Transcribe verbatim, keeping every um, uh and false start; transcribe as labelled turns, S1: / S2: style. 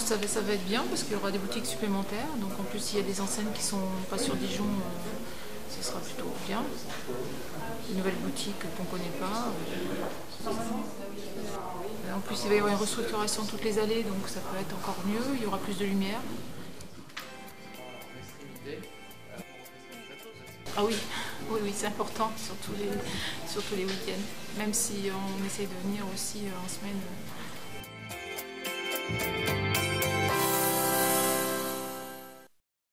S1: ça va, ça va être bien parce qu'il y aura des boutiques supplémentaires. Donc en plus, il y a des enseignes qui sont pas sur Dijon, euh, ce sera plutôt bien. Une nouvelle boutique qu'on ne connaît pas. En plus, il va y avoir une restructuration de toutes les allées, donc ça peut être encore mieux. Il y aura plus de lumière. Ah oui, oui, oui, c'est important, surtout les, surtout les week-ends. Même si on essaye de venir aussi en semaine.